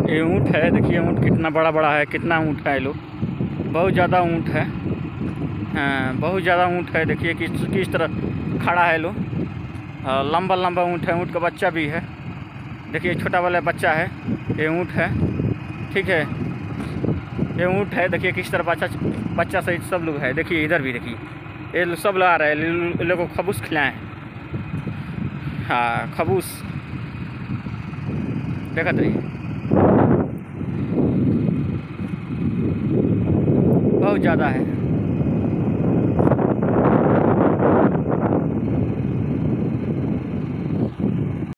ये ऊँट है, देखिए ऊँट कितना बड़ा बड़ा है, कितना ऊँट है ये लोग, बहुत ज़्यादा ऊँट है। हाँ, बहुत ज़्यादा ऊँट है। देखिए किस तरह खड़ा है लोग, लंबा लंबा ऊँट है। ऊँट का बच्चा भी है, देखिए छोटा वाला बच्चा है, ये ऊँट है, ठीक है। ये ऊँट है, देखिए किस तरह बच्चा सहित सब लोग है। देखिए इधर भी देखिए, ये सब लोग आ रहे हैं, इन लोगों को खबूस खिलाएँ। हाँ, खबूस देखत रहिए, बहुत ज़्यादा है।